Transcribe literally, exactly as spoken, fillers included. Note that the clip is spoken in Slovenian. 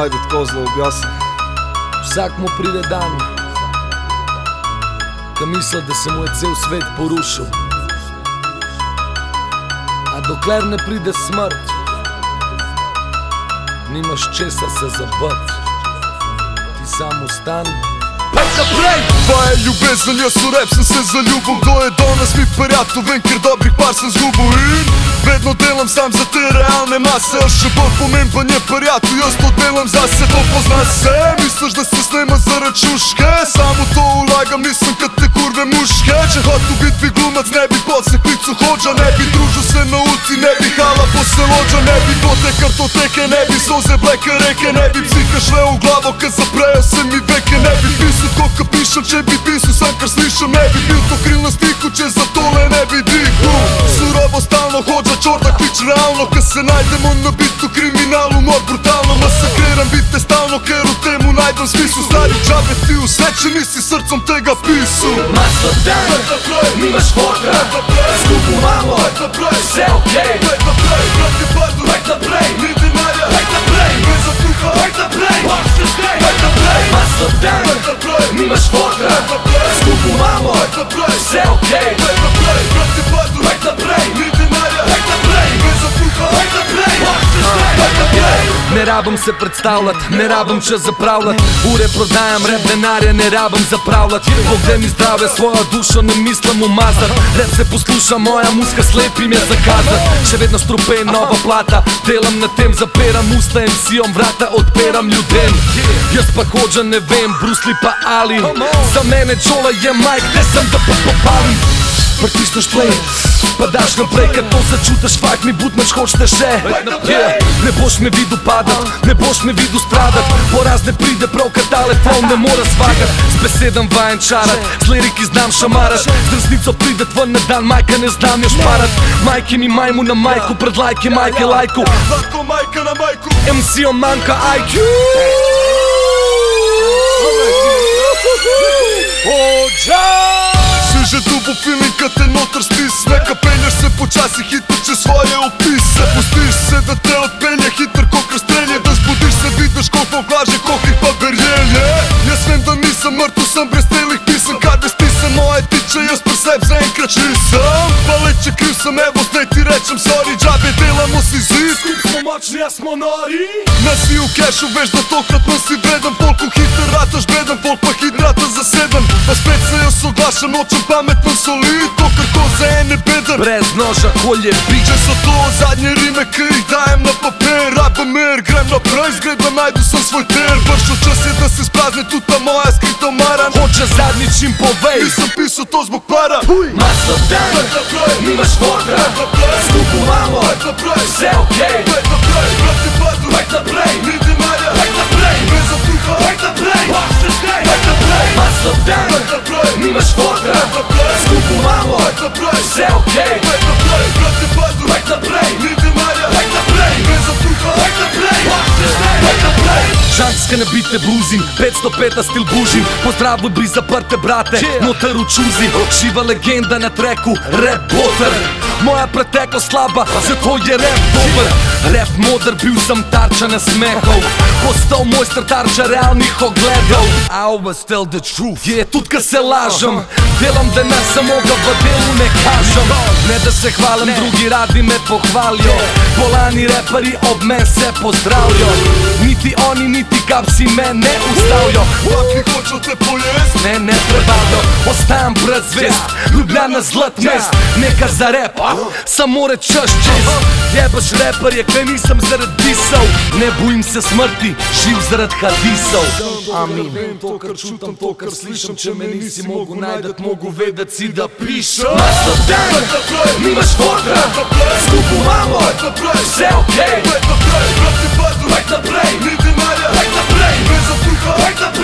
ajde tako zelo objasnim. Vsak mu pride dan, ko misli, da se mu je cel svet porušil. A dokler ne pride smrt, nimaš česa se zabat. Ti samo stan, pet naprej! Dva je ljubezen, jaz v rap sem se zaljubil. Kdo je danes mi prijatelj, vem, ker dobrih par sem zgubil. In vedno delam sam za te realne mase, a še bolj pomemben je prijatelj, jaz to delam zase. To pozna se, misliš da se snema za račuške, samo to ulagam, nisem kad te kurve muške. Če hotu bit bi glumac, ne bi podsek klicu hođa, ne bi družil se na ulici, ne bi hala poselođa, ne bi bote kartoteke, ne bi soze bleke reke, ne bi psiha šle u glavo kad zaprejo se mi veke, ne bi pisao koliko pišem, če bi pisao sam kar slišam, ne bi bil to kril na stiku, če za tole ne bi dihu. Surovo stalno hođa čorda klič realno, kad se najdemo na bitu kriminalu, mor brutalno masakriram bite stalno, ker u temu najdem smislu. Stari džabe ti u seče, nisi srcom tega pisu. Masno dan, nimaš fotra, skupu malo, sve okej. Pet naprej, pet naprej, ni dinarja, pet naprej, bez otruha, pet naprej, možeš grej, pet naprej. Masno dan, nimaš fotra, skupu malo, sve okej. Pet naprej, pet naprej, ni dinarja, pet naprej, bez otruha, pet naprej, možeš grej, pet naprej. Ne rabim se predstavljat, ne rabim čas zapravljat, ure prodajam, rap denarja ne rabim zapravljat. Poglej mi zdrave, svojo dušo ne mislim umazat, rap se posluša, moja muska slepim je zakazat. Še vedno strupe in nova plata, delam na tem, zaperam usta em si-om vrata, odperam ljudem. Jaz pa hođa ne vem, Bruce Lee pa Ali, za mene Jola je Mike, gde sam da pa popalim. Pritisneš play, pa daš naprej, kad to začutaš, fakt mi butnaš, hoćete še. Ne boš me vidu padat, ne boš me vidu stradat, poraz ne pride prav kad telefon ne mora svagat. S besedam vajen čarat, s liriki znam šamarat, s resnico pride tvan na dan, majka ne znam još parat. Majke mi majmu na majku, pred lajke majke lajku, Lako majka na majku, em si-om manjka aj kju. Hođa! Že dubo feeling kad te notar stisne, kad penjaš se počasi, hitro će svoje upise. Pustiš se da te odpenje, hitr ko kroz trenje, da zbudiš se, vidiš koliko glaže, koliko pa berjelje. Ja svem da nisam mrtvo, sam brez telih pisam, kad ne stisam moje tiče, jas per seb za enkrat čisam. Pa leće kriv sam, evo zdaj ti rečem sorry, džabe delamo si zid, Skup smo moćni, ja smo nori. Nasi u kešu, veš da tokrat nosi vredan, polku hitr rataš bedan, polk pa hit rata za sedam. Pa spet se još oglašam, očem pametan solid, tokar ko za ene bedan. Brez noža kolje bić. Če so to zadnje rime, ki jih dajem na papir, rabam mir, grem naprej, zgleda najdu sam svoj ter. Vršo čas je da se sprazni tuta moja skrito mara. Hođa zadnji čim povej, nisam pisao to zbog para. Masno dan, nimaš fotra, skupu malo, sve okej. Pet naprej, brate padu, Pet naprej, ni dinarja, pet naprej, bez otruha, pet naprej, možeš grej, pet naprej. Masno dan, nimaš fotra, skupu malo, sve okej. pet naprej, brate padu, Pet naprej, ni dinarja, pet naprej, bez otruha, pet naprej, možeš grej, pet naprej. Žanska na bite bluzim, petsto peta stil bužim, pozdravuj bi zaprte brate, noter u čuzi. Živa legenda na treku, rap boter, moja preteklost slaba, zato je rap dober. Rap modar, bil sam tarča na smehov, postao mojster tarča realnih ogledov. I always tell the truth, je tudi kad se lažem, delam denar samoga v delu ne kažem. Ne da se hvalim, drugi radi me pohvalijo, bolani reperi ob men se pozdravljo. Niti oni, niti kapsi me ne ustavljo, Vaki hoću te pojest, ne, ne prevaljo, ostajam brez zvest, Ljubljana zlat mest, neka za rap, samo rečeš čez. Jebaš reperje, kaj nisam zarad disov, ne bojim se smrti, živ zarad hadisov. Amin. To kar čutam, to kar slišam, če me nisi mogu najdat, mogu vedat si da pišem. Masno dan, nimaš fotra, skupu malo, sve okej. pet naprej, brate padu, Pet naprej, ni dinarja, pet naprej, bez otruha, pet naprej.